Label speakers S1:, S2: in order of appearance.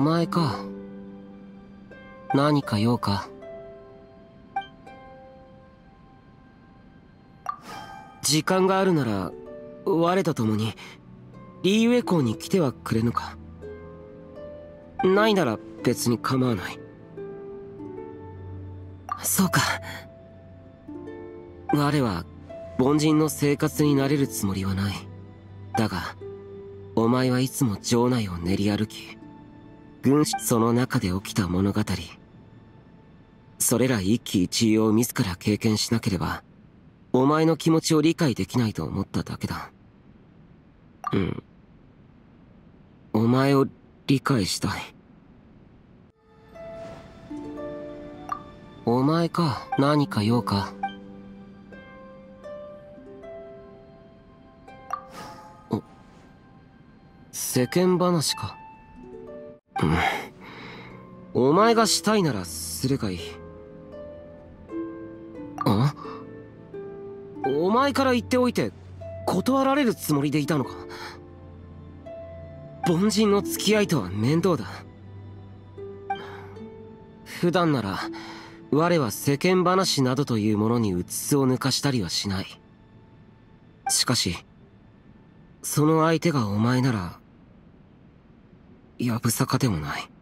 S1: お前か。何か用か。時間があるなら我と共にリーウェ港に来てはくれぬか。ないなら別に構わない。そうか。我は凡人の生活になれるつもりはない。だがお前はいつも城内を練り歩き、その中で起きた物語、それら一喜一憂を自ら経験しなければお前の気持ちを理解できないと思っただけだ。お前を理解したい。お前か。何か用か。世間話か。お前がしたいならするがいい。お前から言っておいて断られるつもりでいたのか。凡人の付き合いとは面倒だ。普段なら我は世間話などというものにうつつを抜かしたりはしない。しかしその相手がお前ならやぶさかでもない。